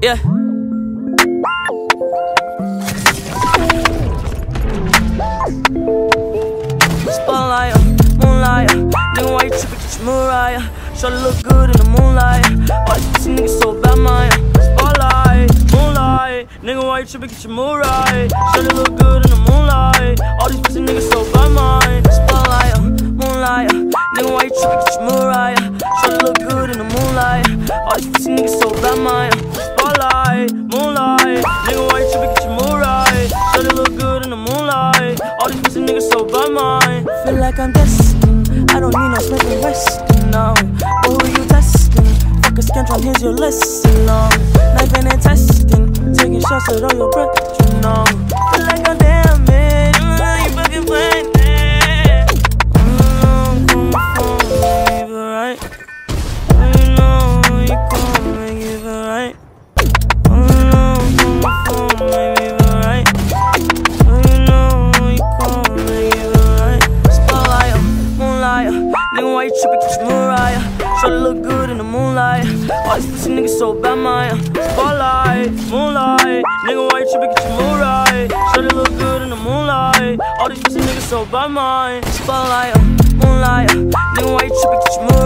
Yeah. Spotlight, moonlight, nigga, why you trippin', get your Mariah. Shorty look good in the moonlight. All these pussy niggas so bad, man. Spotlight, moonlight, nigga, why you trippin', get your Mariah. Shorty look good in the moonlight. All these pussy niggas so bad, man. Spotlight, moonlight, nigga, why you trippin', get your Mariah. Shorty look good in the moonlight. All these pussy niggas so bad, man. Spotlight, moonlight, nigga, why you trippin', get your Mariah. Shorty look good in the moonlight. All these pussy niggas so bad, man. Feel like I'm destined, I don't need no Smith and Weston, no. But who you testing? Fuck a scantron, here's your lesson, no. Knifing and testing, taking shots at all your breath, you know. Feel like I'm damaged, you fucking playing it. Come on, make it right. You know you gon' make it right. Come on, make it right. You know you gon' make it right. Spotlight, moonlight, nigga, why you trippin', get your Mariah. Shorty look good in the moonlight. All these pussy niggas so bad, man. Spotlight, moonlight, nigga, why you trippin', get your Mariah. Shorty look good in the moonlight. All these pussy niggas so bad, man. Spotlight, moonlight, nigga, why you trippin', get your Mariah.